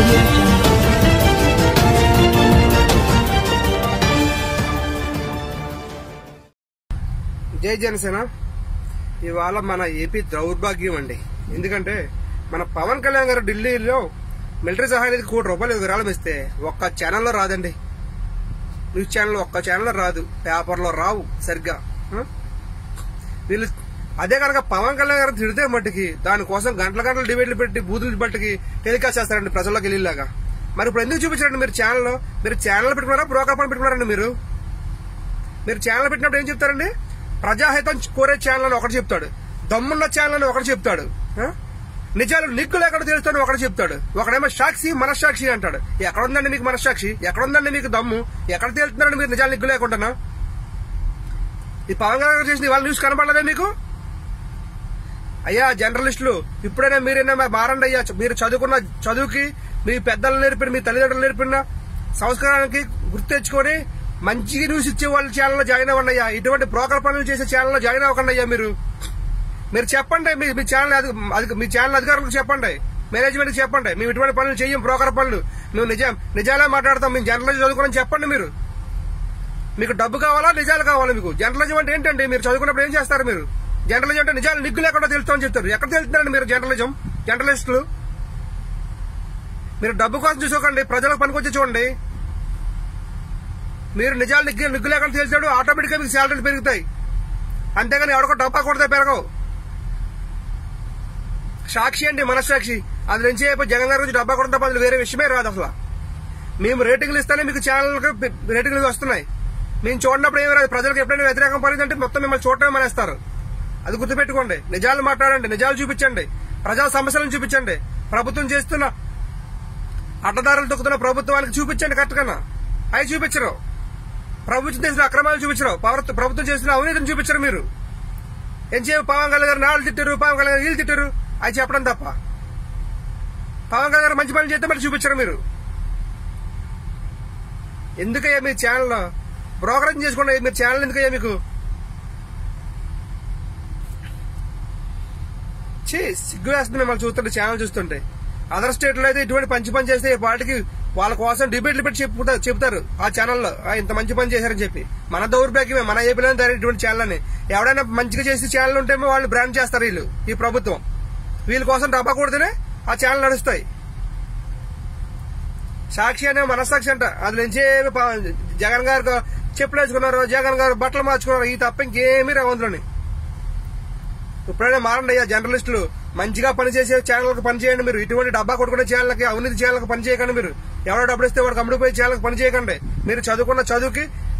audio jungle. జై జనసేన. ఇవాళ మన ఏపీ దౌర్భాగ్యం అండి. ఎందుకంటే మన పవన్ కళ్యాణ్ గారు ఢిల్లీలో మిలిటరీ సహాయానికి ₹1 కోటి విరాళం ఇస్తే ఒక్క ఛానల్లో రాదండి. న్యూస్ ఛానల్ ఒక్క ఛానల్లో రాదు, పేపర్లో రావు సరిగ్గా. వీళ్ళు అదే కనుక పవన్ కళ్యాణ్ గారు తిడితే మట్టికి దానికోసం గంటల గంటలు డిబేట్లు పెట్టి బూతులు బట్టికి టెలికాస్ట్ చేస్తారండి ప్రజల్లోకి వెళ్ళేలాగా. మరి ఇప్పుడు ఎందుకు చూపించారండి మీరు ఛానల్లో? మీరు ఛానల్ పెట్టుకున్నారా, బ్రోకర్ పని పెట్టుకున్నారండి? మీరు ఛానల్ పెట్టినప్పుడు ఏం చెప్తారండి? ప్రజాహితం కోరే ఛానల్ అని ఒకటి చెప్తాడు, దమ్మున్న ఛానల్ అని ఒకటి చెప్తాడు, నిజాలు నిగ్గు లేకుండా తెలుస్తాను ఒకటి చెప్తాడు. ఒకడేమో సాక్షి మనస్సాక్షి అంటాడు. ఎక్కడ ఉందండి మీకు మనస్సాక్షి? ఎక్కడ ఉందండి మీకు దమ్ము? ఎక్కడ తేలుతున్నారండి మీరు నిజాలు నిగ్గు లేకుండా? ఈ పవన్ కళ్యాణ్ చేసిన ఇవాళ న్యూస్ కనపడలేదా మీకు? అయ్యా జర్నలిస్టులు, ఇప్పుడైనా మీరైనా మారండి అయ్యా. మీరు చదువుకున్న చదువుకి, మీ పెద్దలు నేర్పిన, మీ తల్లిదండ్రులు నేర్పిన సంస్కారానికి గుర్తు తెచ్చుకొని మంచిగా న్యూస్ ఇచ్చే వాళ్ళ ఛానల్లో జాయిన్ అవ్వండి అయ్యా. ఇటువంటి బ్రోకర్ పనులు చేసే ఛానల్లో జాయిన్ అవ్వకండి అయ్యా. మీరు చెప్పండి, మీ ఛానల్ మీ ఛానల్ అధికారులకు చెప్పండి, మేనేజ్మెంట్ చెప్పండి, మేము ఇటువంటి పనులు చెయ్యం, బ్రోకర్ పనులు, మేము నిజాలే మాట్లాడతాం, మేము జర్నలిజం చదువుకోవడం చెప్పండి. మీకు డబ్బు కావాలా, నిజాలు కావాలా? మీకు జర్నలిజం అంటే ఏంటండి? మీరు చదువుకున్నప్పుడు ఏం చేస్తారు? మీరు జర్నలిజం అంటే నిజాలు నిగ్గు లేకుండా తెలుస్తామని చెప్తారు. ఎక్కడ తెలుస్తున్నారండి మీరు జర్నలిస్టులు? మీరు డబ్బు కోసం చూసుకోకండి, ప్రజలకు పనికొచ్చి చూడండి. మీరు నిజాలు నిగ్గు లేకుండా తెలిసాడు ఆటోమేటిక్ గా మీకు శాలరీలు పెరుగుతాయి. అంతేగాని ఎవరికో డబ్బా కొడితే పెరగవు. సాక్షి అండి మనస్సాక్షి. అది నుంచి జగన్ గారి గురించి డబ్బా కొడతా బదులు వేరే విషయమే రాదు అసలు. మేము రేటింగ్లు ఇస్తేనే మీకు ఛానల్ రేటింగ్లు వస్తున్నాయి. మేము చూడనప్పుడు ఏమి రాదు. ప్రజలకు ఎప్పుడైనా వ్యతిరేకం పడిందంటే మొత్తం మిమ్మల్ని చూడటమే మానేస్తారు. అది గుర్తుపెట్టుకోండి. నిజాలు మాట్లాడండి, నిజాలు చూపించండి, ప్రజా సమస్యలను చూపించండి. ప్రభుత్వం చేస్తున్న అడ్డదారులు తొక్కుతున్న ప్రభుత్వానికి చూపించండి కరెక్ట్గా. అవి చూపించరు. ప్రభుత్వం చేసిన అక్రమాలు చూపించరు. ప్రభుత్వం చేసిన అవినీతిని చూపించరు. మీరు ఏం చేయవు? పవన్ కళ్యాణ్ గారు నాళ్ళు తిట్టారు, పవన్ కళ్యాణ్ గారు వీళ్ళు తిట్టారు, అది చెప్పడం తప్ప. పవన్ కళ్యాణ్ గారు మంచి పనులు చేస్తే మరి చూపించరు. మీరు ఎందుకయ్యా మీ ఛానల్ బ్రోకరేజ్ చేసుకోండి? మీరు ఛానల్ ఎందుకయ్యా మీకు? సిగ్గు వేస్తుంది మిమ్మల్ని చూస్తుంటే, ఛానల్ చూస్తుంటే. అదర్ స్టేట్ లో అయితే ఇటువంటి మంచి పని చేస్తే వాటికి వాళ్ళ కోసం డిబేట్లు పెట్టి చెప్తారు ఆ ఛానల్లో, ఇంత మంచి పని చేశారని చెప్పి. మన దౌర్భాగ్యమే, మన ఏపీలో ఇటువంటి ఛానల్ అని. ఎవడైనా మంచిగా చేసే ఛానల్ ఉంటేమో వాళ్ళు బ్రాండ్ చేస్తారు వీళ్ళు, ఈ ప్రభుత్వం. వీళ్ళ కోసం డబ్బా కొడితేనే ఆ ఛానల్ నడుస్తాయి. సాక్షి అనే మనస్సాక్షి అంట. అది నుంచి జగన్ గారు చెప్పులు వేసుకున్నారు, జగన్ గారు బట్టలు మార్చుకున్నారు, ఈ తప్ప ఇంకేమీ రావు అందులోని. ఇప్పుడైనా మారండి అయ్యా జర్నలిస్టులు. మంచిగా పనిచేసే ఛానల్కి పనిచేయండి. మీరు ఇటువంటి డబ్బా కొట్టుకునే ఛానల్కి, అవినీతి ఛానల్కి పనిచేయకండి. మీరు ఎవరో డబ్బులు ఇస్తే వాడికి అమ్ముడిపోయే ఛానల్కి పనిచేయకండి. మీరు చదువుకున్న చదువుకి